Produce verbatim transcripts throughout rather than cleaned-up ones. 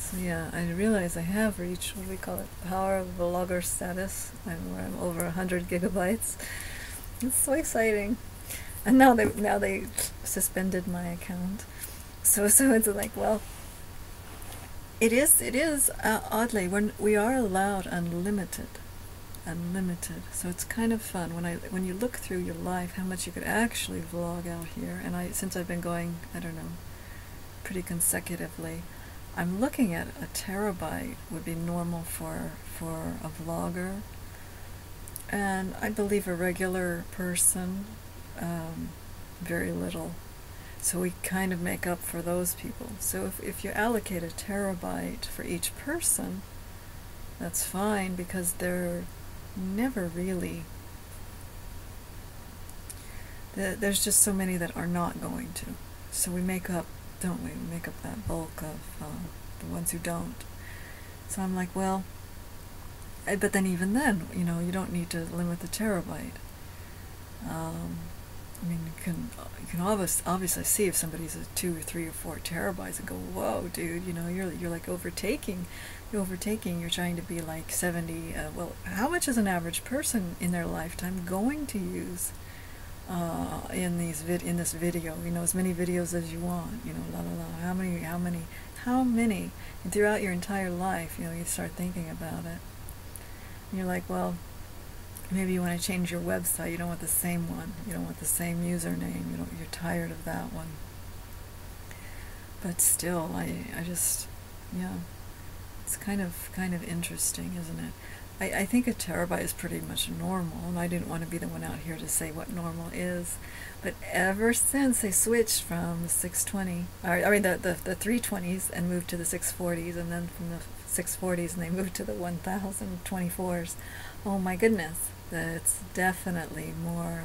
So yeah, I realize I have reached what do we call it, power of vlogger status. I'm where I'm over a hundred gigabytes. It's so exciting. And now they now they suspended my account. So so it's like, well, it is it is uh, oddly when we are allowed unlimited, unlimited. So it's kind of fun when I when you look through your life how much you could actually vlog out here. And I since I've been going, I don't know, pretty consecutively, I'm looking at a terabyte would be normal for for a vlogger, and I believe a regular person, um, very little. So we kind of make up for those people. So if, if you allocate a terabyte for each person, that's fine, because they're never really, there's just so many that are not going to. So we make up, don't we? We make up that bulk of uh, the ones who don't. So I'm like, well, I, but then even then, you know, you don't need to limit the terabyte. Um, I mean, you can you can obvious, obviously see if somebody's a two or three or four terabytes and go, whoa, dude, you know, you're you're like overtaking, you're overtaking. You're trying to be like seventy. Uh, well, how much is an average person in their lifetime going to use uh, in these vid in this video? You know, as many videos as you want. You know, la la la. How many? How many? How many? And throughout your entire life, you know, you start thinking about it. And you're like, well, maybe you want to change your website. You don't want the same one. You don't want the same username. You don't. You're tired of that one. But still, I, I just, yeah, it's kind of, kind of interesting, isn't it? I, I think a terabyte is pretty much normal, and I didn't want to be the one out here to say what normal is. But ever since they switched from the six twenty, or, I mean the, the, the three twenties and moved to the six forties, and then from the six forties and they moved to the one thousand twenty-fours, oh my goodness, it's definitely more,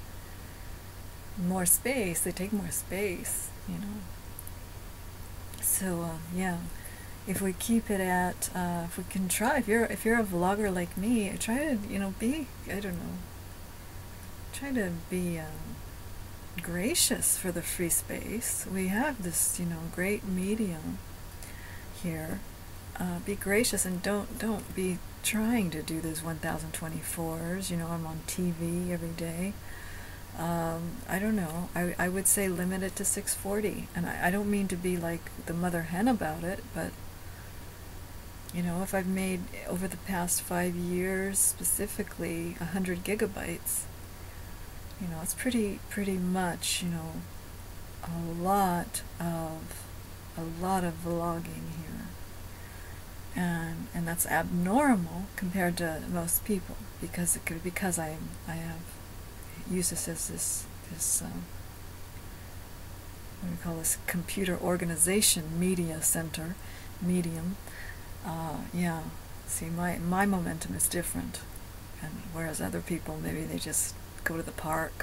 more space. They take more space, you know. So, uh, yeah. If we keep it at, uh, if we can try, if you're if you're a vlogger like me, try to, you know, be, I don't know, try to be um, gracious for the free space. We have this, you know, great medium here. Uh, be gracious, and don't don't be trying to do those one thousand twenty-fours. You know, I'm on T V every day. Um, I don't know. I I would say limit it to six forty, and I, I don't mean to be like the mother hen about it, but you know, if I've made over the past five years specifically a hundred gigabytes, you know, it's pretty pretty much, you know, a lot of a lot of vlogging here, and and that's abnormal compared to most people, because it could because I I have used this as this this um, what do we call this, computer organization media center medium. Uh, yeah, see, my, my momentum is different, and whereas other people, maybe they just go to the park.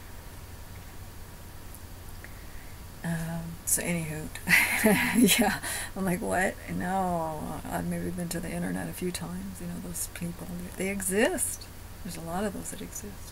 Um, so anywho, yeah, I'm like, what? No, I've maybe been to the internet a few times, you know, those people, they exist. There's a lot of those that exist.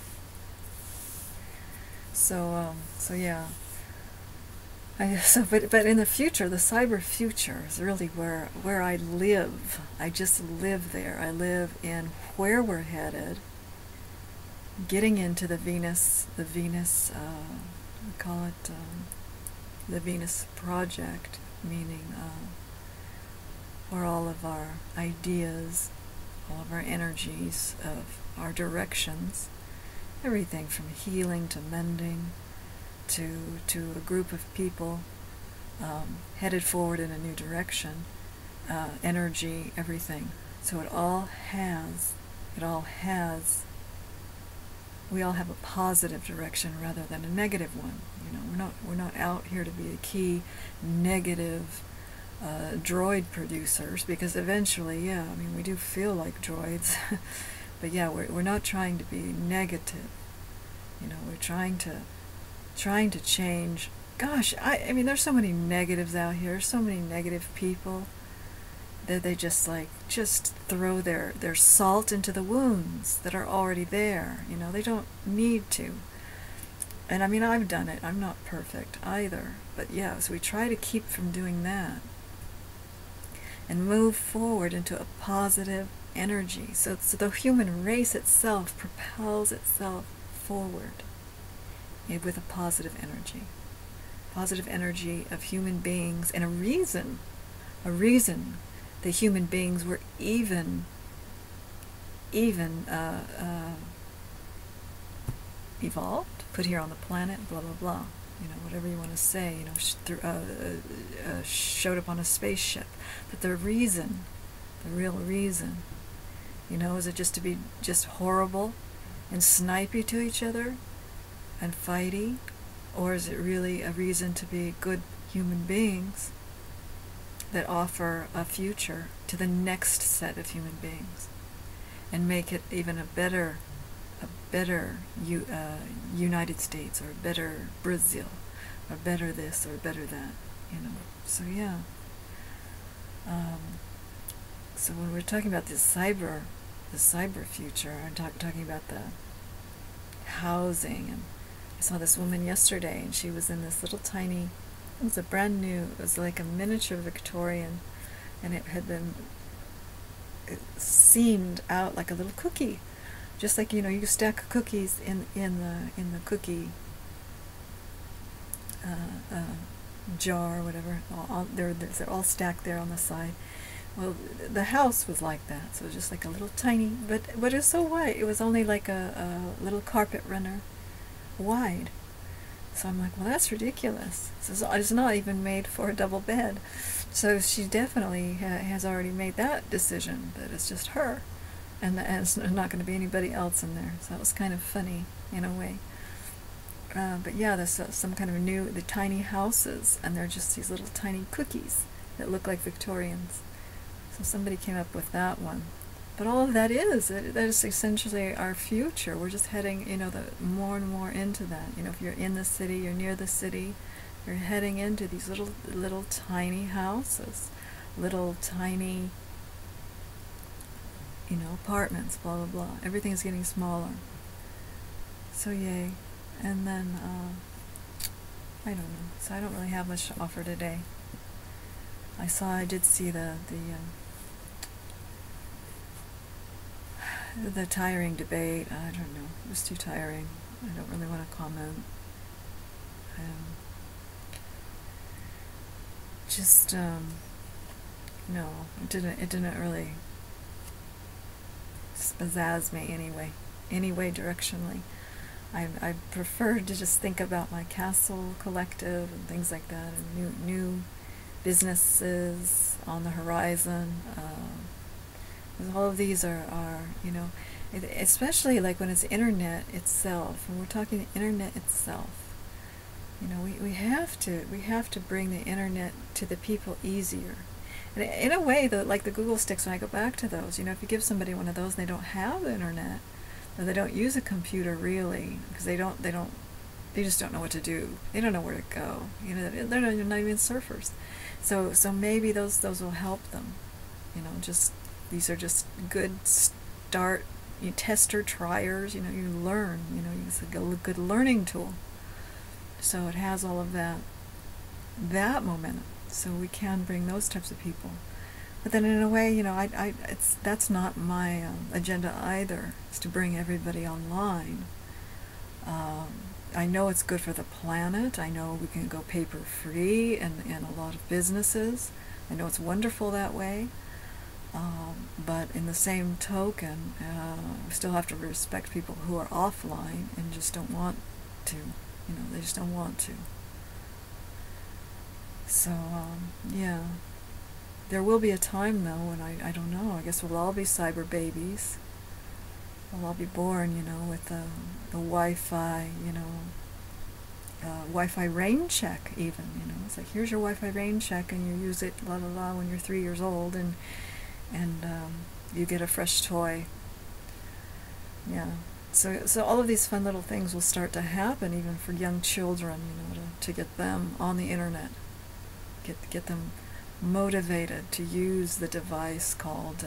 So, um, so yeah. I, so, but but in the future, the cyber future is really where where I live. I just live there. I live in where we're headed. Getting into the Venus, the Venus, uh, we call it um, the Venus Project, meaning uh, where all of our ideas, all of our energies, of our directions, everything from healing to mending, to to a group of people um, headed forward in a new direction, uh, energy, everything. So it all has, it all has, we all have a positive direction rather than a negative one. You know, we're not we're not out here to be a key negative uh, droid producers, because eventually, yeah, I mean, we do feel like droids, but yeah, we're we're not trying to be negative. You know, we're trying to trying to change. Gosh, I, I mean, there's so many negatives out here, so many negative people, that they just like, just throw their, their salt into the wounds that are already there. You know, they don't need to. And I mean, I've done it. I'm not perfect either. But yeah, so we try to keep from doing that. and move forward into a positive energy. So, so the human race itself propels itself forward with a positive energy. Positive energy of human beings, and a reason, a reason that human beings were even, even uh, uh, evolved, put here on the planet, blah, blah, blah. You know, whatever you want to say, you know, sh- th- uh, uh, uh, showed up on a spaceship. But the reason, the real reason, you know, is it just to be just horrible and snipey to each other and fighty? Or is it really a reason to be good human beings that offer a future to the next set of human beings and make it even a better a better U, uh, United States, or a better Brazil, or better this, or better that, you know. So yeah. Um, so when we're talking about this cyber, the cyber future, I'm talk, talking about the housing, and I saw this woman yesterday, and she was in this little tiny, it was a brand new, it was like a miniature Victorian, and it had been it seamed out like a little cookie. Just like, you know, you stack cookies in in the in the cookie uh, uh, jar or whatever. All, all, they're they're all stacked there on the side. Well, the house was like that, so it was just like a little tiny, but but it was so wide. It was only like a, a little carpet runner wide. So I'm like, well, that's ridiculous. So it's not even made for a double bed. So she definitely ha has already made that decision that it's just her. And there's not going to be anybody else in there. So that was kind of funny in a way. Uh, but yeah, there's uh, some kind of new, the tiny houses, and they're just these little tiny cookies that look like Victorians. So somebody came up with that one. But all of that is, it, that is essentially our future. We're just heading, you know, the, more and more into that. You know, if you're in the city, you're near the city, you're heading into these little, little tiny houses, little tiny, you know, apartments, blah, blah, blah. Everything's getting smaller. So yay. And then, uh, I don't know. So I don't really have much to offer today. I saw, I did see the, the, um, the tiring debate. I don't know. It was too tiring. I don't really want to comment. Um, just, um, no, it didn't, it didn't really pizzazz me anyway, anyway directionally. I I preferred to just think about my castle collective and things like that, and new new businesses on the horizon. Uh, all of these are, are you know, especially like when it's internet itself, when we're talking the internet itself. You know, we, we have to we have to bring the internet to the people easier. And in a way, the, like the Google Sticks, when I go back to those, you know, if you give somebody one of those and they don't have the internet, or they don't use a computer really, because they don't, they don't, they just don't know what to do. They don't know where to go. You know, they're not, not even surfers. So, so maybe those, those will help them. You know, just, these are just good start, you tester, triers, you know, you learn, you know, it's a good learning tool. So it has all of that, that momentum. So we can bring those types of people. But then in a way, you know, I, I, it's, that's not my um, agenda either, is to bring everybody online. Um, I know it's good for the planet. I know we can go paper free in, in a lot of businesses. I know it's wonderful that way. Um, but in the same token, uh, we still have to respect people who are offline and just don't want to. You know, they just don't want to. So, um, yeah. There will be a time, though, when I, I don't know, I guess we'll all be cyber babies. We'll all be born, you know, with the, the Wi-Fi, you know, uh, Wi-Fi rain check, even, you know. It's like, here's your Wi-Fi rain check, and you use it, la la la, when you're three years old, and, and um, you get a fresh toy. Yeah. So, so all of these fun little things will start to happen, even for young children, you know, to, to get them on the internet. Get, get them motivated to use the device called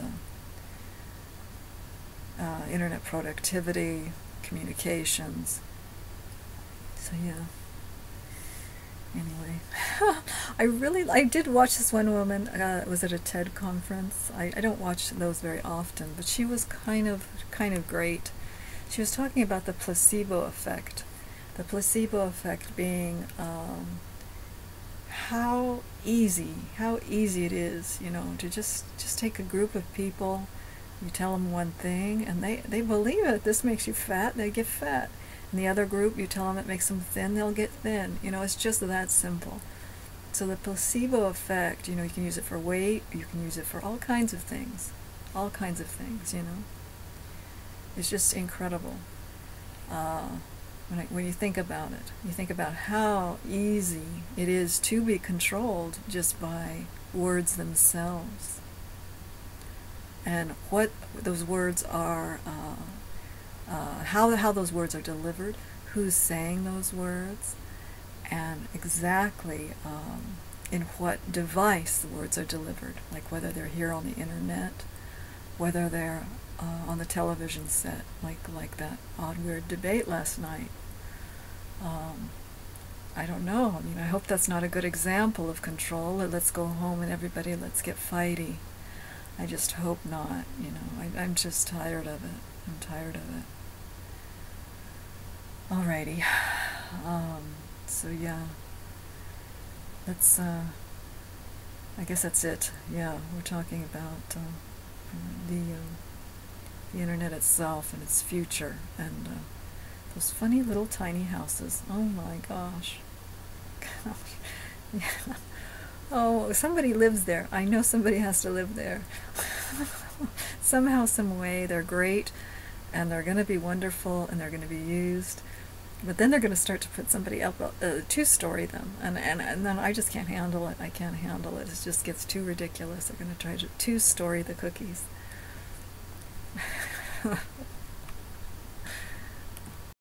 uh, uh, internet productivity, communications. So yeah. anyway, I really, I did watch this one woman, uh, was at a TED conference. I, I don't watch those very often, but she was kind of, kind of great. She was talking about the placebo effect. The placebo effect being um, how easy, how easy it is, you know, to just, just take a group of people, you tell them one thing, and they, they believe it. This makes you fat, they get fat. In the other group, you tell them it makes them thin, they'll get thin. You know, it's just that simple. So the placebo effect, you know, you can use it for weight, you can use it for all kinds of things. All kinds of things, you know. It's just incredible. Uh, when, I, when you think about it, you think about how easy it is to be controlled just by words themselves. And what those words are, uh, Uh, how, how those words are delivered, who's saying those words, and exactly um, in what device the words are delivered, like whether they're here on the internet, whether they're uh, on the television set, like, like that odd weird debate last night. Um, I don't know. I mean, I hope that's not a good example of control. Let's go home and everybody let's get fighty. I just hope not, you know. I, I'm just tired of it. I'm tired of it. Alrighty. Um, so yeah. Let's, uh, I guess that's it. Yeah, we're talking about uh, the, uh, the internet itself and its future, and uh, those funny little tiny houses. Oh my gosh. Gosh. Yeah. Oh, somebody lives there. I know somebody has to live there. Somehow, some way, they're great, and they're going to be wonderful, and they're going to be used. But then they're going to start to put somebody up, uh, two-story them, and, and and then I just can't handle it. I can't handle it. It just gets too ridiculous. They're going to try to two-story the cookies.